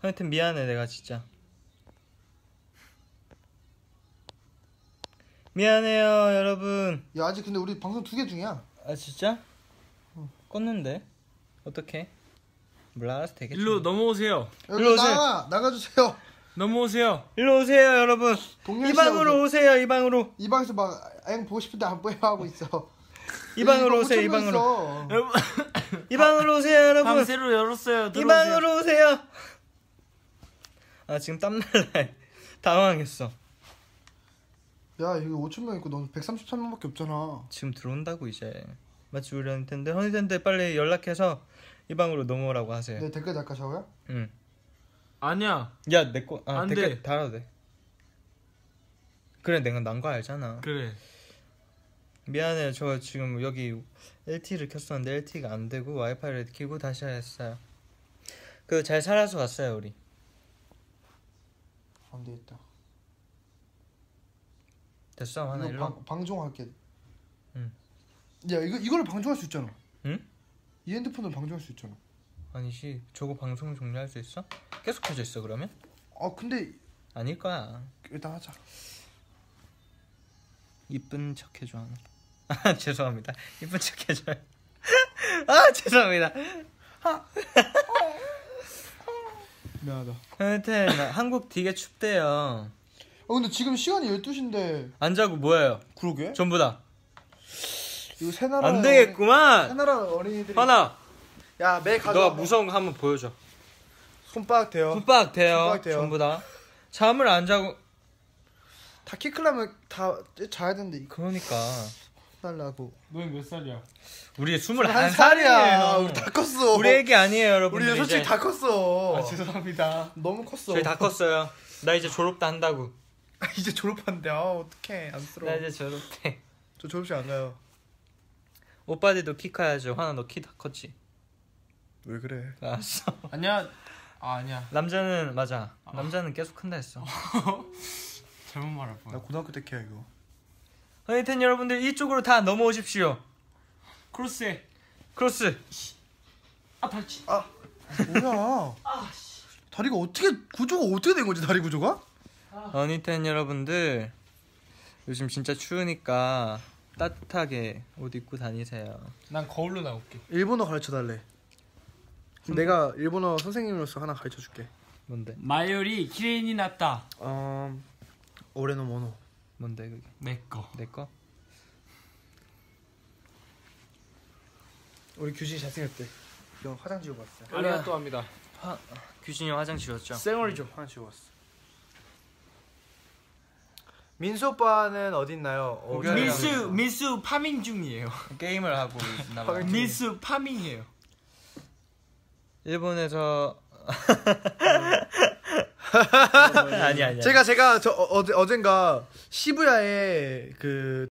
하여튼 미안해 내가 진짜. 미안해요 여러분. 야 아직 근데 우리 방송 2개 중이야. 아 진짜? 껐는데 어떡해? 몰라 알아서 되겠지. 일로 넘어오세요. 일로 오세요. 나가주세요. 넘어오세요. 일로 오세요 여러분. 동현 이 방으로 오세요. 이 방으로. 이 방에서 막 앵 보고 싶은데 안 보여 하고 있어. 이 방으로 오세요. 이 방으로. 이 방으로 오세요 여러분. 방 새로 열었어요. 이 방으로 오세요. 아 지금 땀날라. 당황했어. 야 이거 5,000명 있고 넌 133명밖에 없잖아. 지금 들어온다고 이제. 맞지 우리 헌텐데 헌텐데 빨리 연락해서 이 방으로 넘어오라고 하세요. 내 댓글 달까 샤오야? 응. 아니야. 야 내 거 안 댓글 돼. 달아도 돼. 그래 내가 난 거 알잖아. 그래. 미안해요. 저 지금 여기 LTE를 켰었는데 LTE가 안 되고 와이파이를 켜고 다시 했어요. 그 잘 살아서 왔어요 우리. 안 되겠다. 됐어 하나 일로. 이거 방종할게. 응. 야 이걸로 방종할 수 있잖아. 응? 이 핸드폰으로 방종할 수 있잖아. 아니지 저거 방송 종료할 수 있어? 계속 켜져 있어 그러면? 아 근데 아닐 거야. 일단 하자. 이쁜 척 해줘 하나. 아 죄송합니다. 이쁜 척 해줘요. 아 죄송합니다. 미안하다. 하여튼 한국 되게 춥대요. 근데 지금 시간이 12시인데. 안 자고 뭐예요? 그러게? 전부 다. 이거 새나라 안 되겠구만. 새나라 어린이들이. 하나. 야매 가져. 너가 무서운 거 한번 보여줘. 손바닥 대요. 손바닥 돼요. 손바닥 돼요. 전부 다. 잠을 안 자고. 다 키 크려면 다 자야 되는데 그러니까. 날라고. 너는 몇 살이야? 우리 21살이야. 21살이에요. 우리 다 컸어. 우리 애기 아니에요 여러분. 우리 솔직히 다 컸어. 아 죄송합니다. 너무 컸어. 저희 다 컸어요. 나 이제 졸업도 한다고. 이제 졸업한대. 아 어떡해. 안쓰러워. 나 이제 졸업해. 저 졸업식 안 가요. 오빠들도 키 커야죠. 하나 너 키 다 컸지? 왜 그래? 알았어. 아니야. 아니야. 남자는 맞아. 남자는 계속 큰다 했어. 잘못 말할 뻔. 나 고등학교 때 키야 이거. 하여튼 여러분들 이쪽으로 다 넘어오십시오. 크로스해. 크로스. 아 발치. 아 뭐야? 다리가 어떻게 구조가 어떻게 된 거지 다리 구조가? 하여튼 여러분들 요즘 진짜 추우니까 따뜻하게 옷 입고 다니세요. 난 거울로 나올게. 일본어 가르쳐 달래. 내가 일본어 선생님으로서 하나 가르쳐 줄게. 뭔데? 마요리 키레이니 났다. 올해노 모노. 뭔데 그게? 내 거. 내 거? 우리 규진이 잘생겼대. 형 화장 지우고 왔어. 아리가또 합니다. 규진이 형 화장 지웠죠? 쌩얼이죠. 화장 지우고 왔어. 민수 오빠는 어디 있나요? 고결이랑 민수 파밍 중이에요. 게임을 하고 있나 봐요. 민수 파밍이에요. 일본에서 아니 제가 어젠가 시부야에 그